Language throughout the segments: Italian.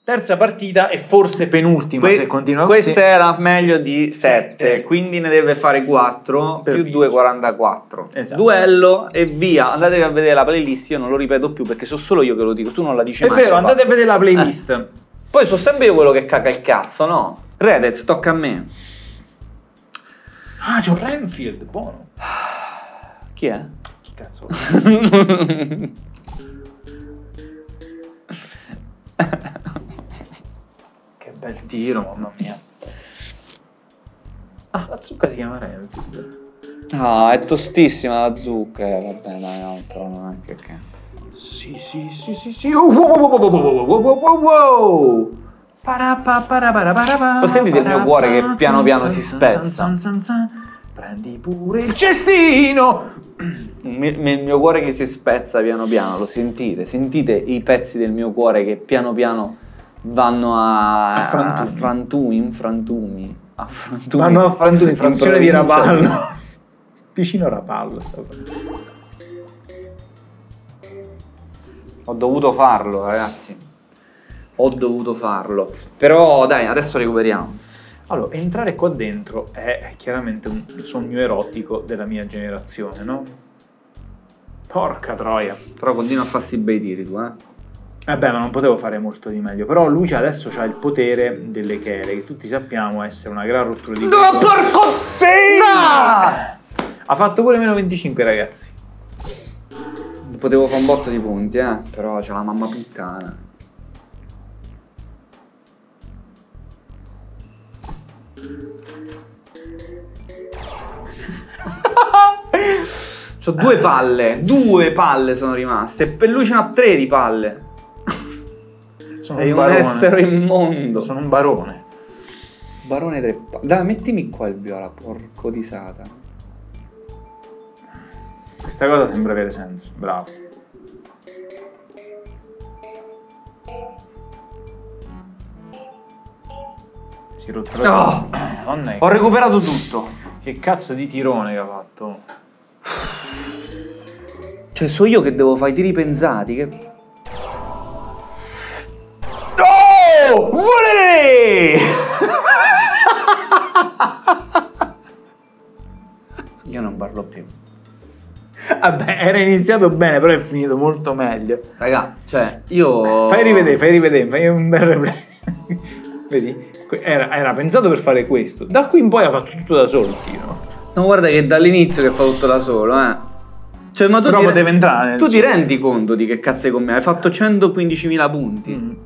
Terza partita e forse penultima se continua così. Questa era meglio di 7, quindi ne deve fare 4 più 2,44. Esatto. Duello e via. Andatevi a vedere la playlist, io non lo ripeto più perché so solo io che lo dico, tu non la dici mai. È vero, andate a vedere la playlist. Poi so sempre io quello che caga il cazzo, no? Redez, tocca a me. Ah, c'ho Renfield, buono. Chi è? Chi cazzo? Che bel tiro, mamma mia. Ah, la zucca si chiama Renfield. Ah, è tostissima la zucca. Vabbè, dai, altro, non è che... Sì. Wow. Lo sentite il mio cuore che piano piano si spezza? Prendi pure il cestino. Il mio cuore che si spezza piano piano, lo sentite? Sentite i pezzi del mio cuore che piano piano vanno a frantumi. Vanno a frantumi, frazione di Rapallo. Vicino a Rapallo. Ho dovuto farlo, ragazzi. Ho dovuto farlo. Però dai, adesso recuperiamo. Allora, entrare qua dentro è chiaramente un sogno erotico della mia generazione, no? Porca troia. Però continua a farsi bei tiri tu, eh? Vabbè, ma non potevo fare molto di meglio. Però lui adesso ha il potere delle chele, che tutti sappiamo essere una gran rottura di No, porco sì! Ha fatto pure meno 25, ragazzi. Potevo fare un botto di punti, però c'è la mamma puttana. C'ho due palle sono rimaste. E per lui ce n'ha 3 di palle. Sei un essere immondo. Sono un barone. Barone 3 palle. Dai, mettimi qua il viola, porco di Satana. Questa cosa sembra avere senso, bravo. Si è rotto la... Madonna, ho recuperato tutto. Che cazzo di tirone che ha fatto? Cioè, so io che devo fare i tiri pensati. Che... Oh! Volere! Io non parlo più. Vabbè, era iniziato bene, però è finito molto meglio. Raga, cioè, io... Fai rivedere, fai un bel replay. Vedi? Era pensato per fare questo. Da qui in poi ha fatto tutto da solo il tiro. No, guarda che dall'inizio che fa tutto da solo, Cioè, ma tu però poteva entrare. Tu ti rendi conto di che cazzo è con me? Hai fatto 115.000 punti.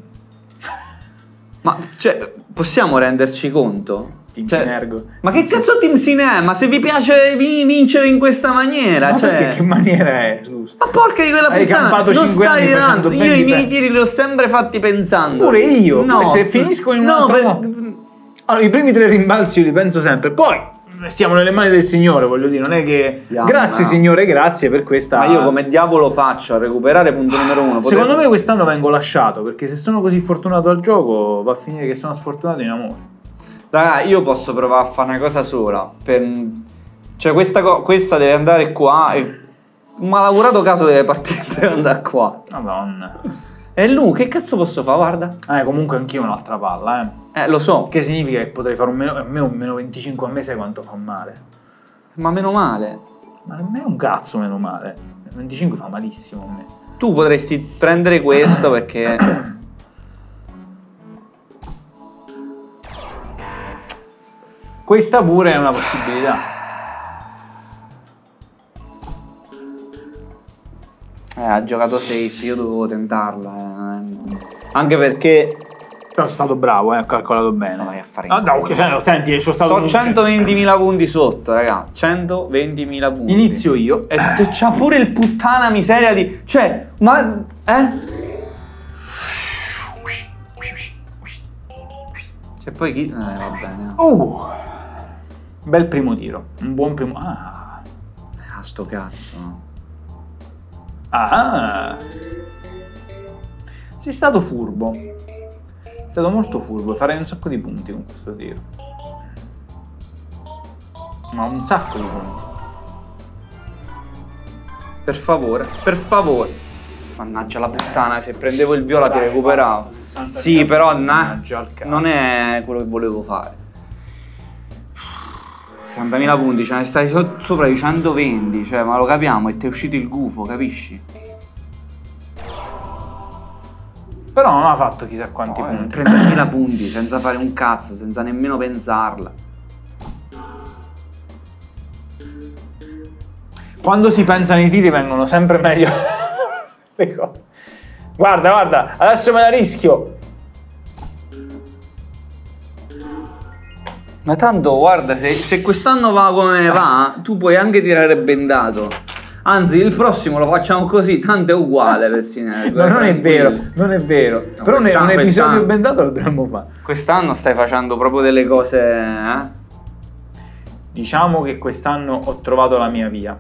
Ma, cioè, possiamo renderci conto? Team Sinergo. Ma che cazzo Team Sinergo? Ma se vi piace vincere in questa maniera, ma cioè... che maniera è? Scusa. Ma porca di quella Hai puttana, campato non 5 stai anni facendo dando. Io i miei tiri li ho sempre fatti pensando. Pure io. No, Pure se finisco in un altro... Allora, i primi 3 rimbalzi io li penso sempre. Poi stiamo nelle mani del Signore, voglio dire. Non è che... Grazie Signore, grazie per questa... Ma io come diavolo faccio a recuperare punto numero 1? Secondo me quest'anno vengo lasciato, perché se sono così fortunato al gioco va a finire che sono sfortunato in amore. Raga, io posso provare a fare una cosa sola. Cioè questa deve andare qua e un malaugurato caso deve partire per andare qua. Madonna. E lui, che cazzo posso fare? Guarda. Comunque anch'io ho un'altra palla, lo so. Che significa che potrei fare un meno 25 a me, sai quanto fa male? Ma meno male. Ma a me è un cazzo meno male. 25 fa malissimo a me. Tu potresti prendere questo perché... Questa pure è una possibilità. Ha giocato safe, io dovevo tentarla. Anche perché... Sono stato bravo, ho calcolato bene. Vai a fare senti, sono stato... Sto 120.000 punti sotto, raga. 120.000 punti. Inizio io. E c'ha pure il puttana miseria di... Cioè, ma... Cioè poi chi... va bene. Bel primo tiro. Un buon primo... sto cazzo. Sei stato furbo. Sei stato molto furbo. Farei un sacco di punti con questo tiro. Ma un sacco di punti. Per favore, per favore. Mannaggia la puttana, se prendevo il viola ti Dai, recuperavo. 60 Sì, però mannaggia al cazzo. non è quello che volevo fare. 60.000 punti, cioè stai sopra i 120, cioè ma lo capiamo e ti è uscito il gufo, capisci? Però non ha fatto chissà quanti No, punti. 30.000 punti senza fare un cazzo, senza nemmeno pensarla. Quando si pensano i tiri vengono sempre meglio le cose. Guarda, guarda, adesso me la rischio. Ma tanto guarda, se quest'anno va come va, tu puoi anche tirare bendato. Anzi, il prossimo lo facciamo così, tanto è uguale per Sinelli. No, non è vero, non è vero. No, però un episodio quest'anno bendato lo dovremmo fare. Quest'anno stai facendo proprio delle cose, eh? Diciamo che quest'anno ho trovato la mia via.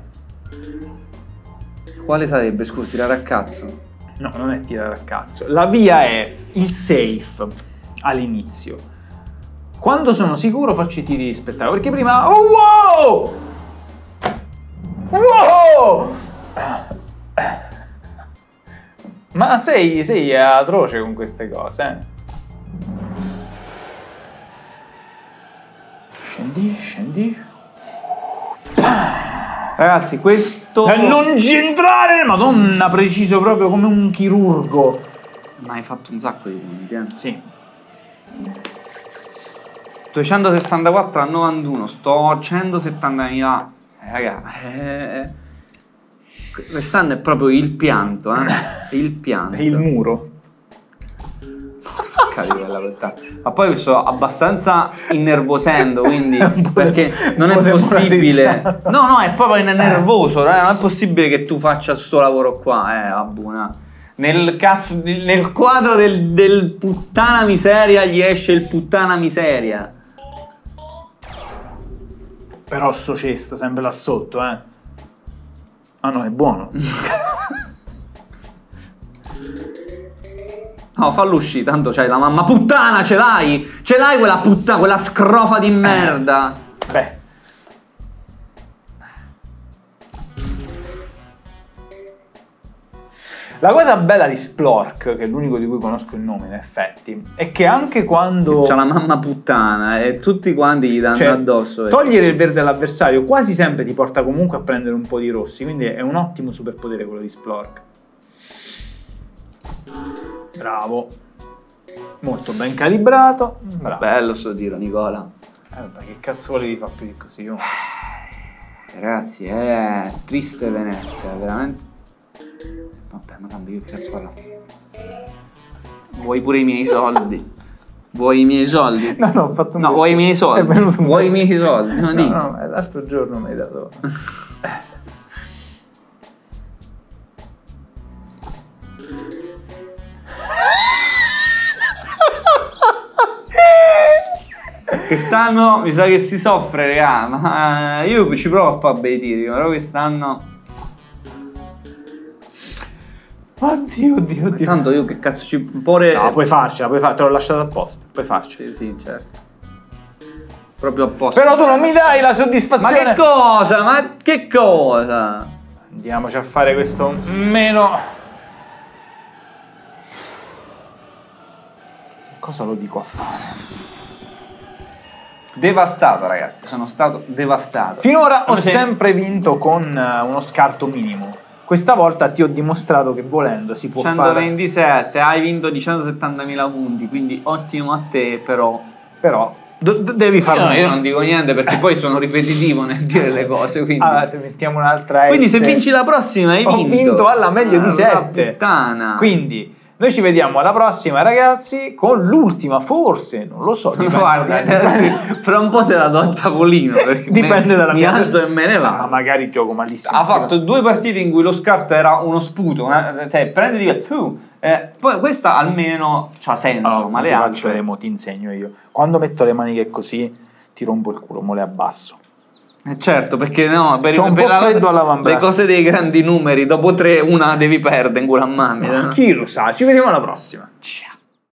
Quale sarebbe, scusi, tirare a cazzo? No, non è tirare a cazzo. La via è il safe all'inizio. Quando sono sicuro faccio i tiri di spettacolo. Perché prima... Oh, wow! Wow! Ma sei atroce con queste cose, eh? Scendi. Ragazzi, questo... Non centrare! Madonna, preciso proprio come un chirurgo. Ma hai fatto un sacco di punti, eh? Sì. 264 a 91, sto a 170.000. Raga, quest'anno è proprio il pianto, eh? Il pianto. È il muro. Ma poi mi sto abbastanza innervosendo, quindi perché non è po' possibile. No, è proprio nervoso, non è possibile che tu faccia sto lavoro qua, Abuna. Nel quadro del puttana miseria gli esce il puttana miseria. Però sto cesto sempre là sotto, eh. Ah no, è buono. No, fallo uscire, tanto c'hai la mamma puttana, ce l'hai quella puttana, quella scrofa di merda. Beh. La cosa bella di Splork, che è l'unico di cui conosco il nome in effetti, è che anche quando... C'ha la mamma puttana e tutti quanti gli danno addosso. Togliere il verde all'avversario quasi sempre ti porta comunque a prendere un po' di rossi, quindi è un ottimo superpotere quello di Splork. Bravo. Molto ben calibrato. Bravo. Bello sto tiro, Nicola. Vabbè, che cazzo volevi fare più di così? Oh? Ragazzi, è triste Venezia, veramente. Vabbè, ma tanto io che cazzo parlo? Vuoi pure i miei soldi? Vuoi i miei soldi? No, ho fatto un... No, vuoi i miei soldi? Vuoi i miei soldi? No, no, l'altro giorno mi hai dato... Quest'anno mi sa che si soffre, raga, ma io ci provo a fare bei tiri, però quest'anno... Oddio. Tanto io che cazzo ci... Pure... No, puoi farcela, te l'ho lasciato apposta, puoi farcela. Sì, certo. Proprio apposta. Però tu non mi dai la soddisfazione. Ma che cosa? Ma che cosa? Andiamoci a fare questo meno... Cosa lo dico a fare? Devastato, ragazzi, sono stato devastato. Finora ho sempre vinto con uno scarto minimo. Questa volta ti ho dimostrato che volendo si può 127, hai vinto di 170.000 punti, quindi ottimo a te, però devi farlo. Io non dico niente perché poi sono ripetitivo nel dire le cose, quindi... Allora, ti mettiamo un'altra S. Quindi se vinci la prossima hai vinto. Ho vinto alla meglio di 7. Puttana. Quindi noi ci vediamo alla prossima, ragazzi, con l'ultima, forse, non lo so. Guarda, fra un po' te la do a tavolino, perché dipende dalla mi mia... alzo e me ne vado. Ma magari gioco malissimo. Ha fatto 2 partite in cui lo scarto era uno sputo, prenditi poi questa almeno c'ha senso, ma le altre... Faccio vedere, ti insegno io. Quando metto le maniche così, ti rompo il culo, mo le abbasso. Certo, perché no, per le cose dei grandi numeri, dopo 3 una devi perdere in culo a mamma. Chi lo sa, ci vediamo alla prossima. Ciao.